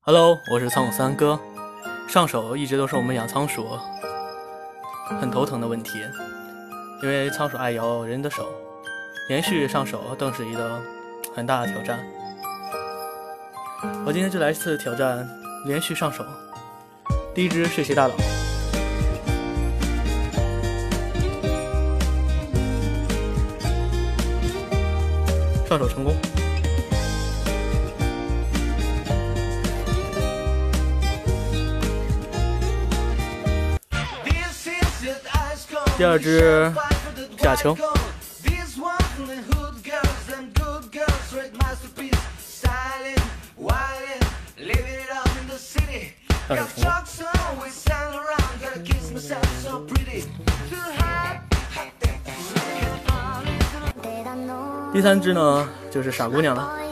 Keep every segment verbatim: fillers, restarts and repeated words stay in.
Hello， 我是仓鼠三哥。上手一直都是我们养仓鼠很头疼的问题，因为仓鼠爱咬人的手，连续上手更是一个很大的挑战。我今天就来一次挑战连续上手。第一只睡鞋大佬，上手成功。第二只假球，上手成功。第三只呢，就是傻姑娘了。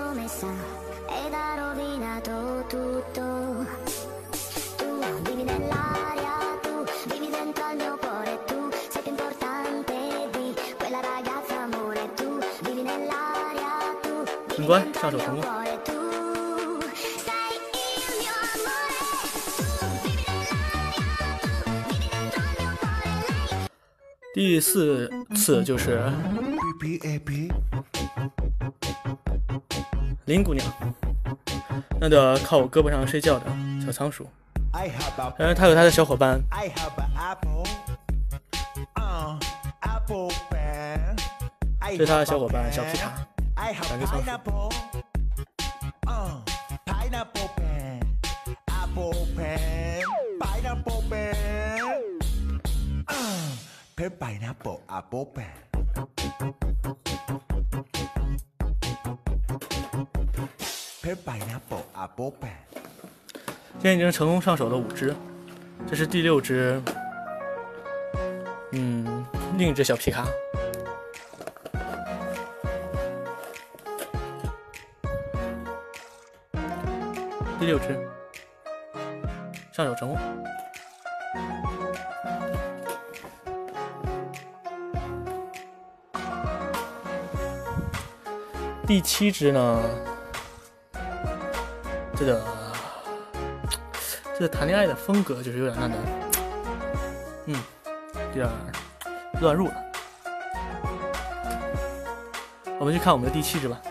很乖，上手成功。第四次就是林姑娘，那个靠我胳膊上睡觉的小仓鼠，然而他有他的小伙伴，这是他的小伙伴小皮卡。两只仓鼠。现在已经成功上手了五只，这是第六只，嗯，另一只小皮卡。第六只上手成功。第七只呢，这个这个谈恋爱的风格就是有点那的，嗯，有点乱入了。我们去看我们的第七只吧。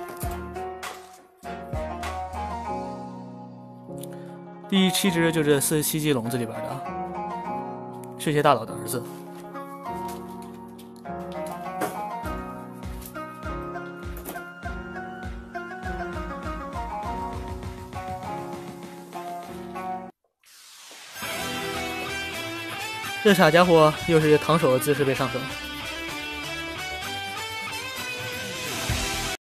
第七只就是四十七级笼子里边的睡鞋大佬的儿子。这傻家伙又是躺手的姿势被上手。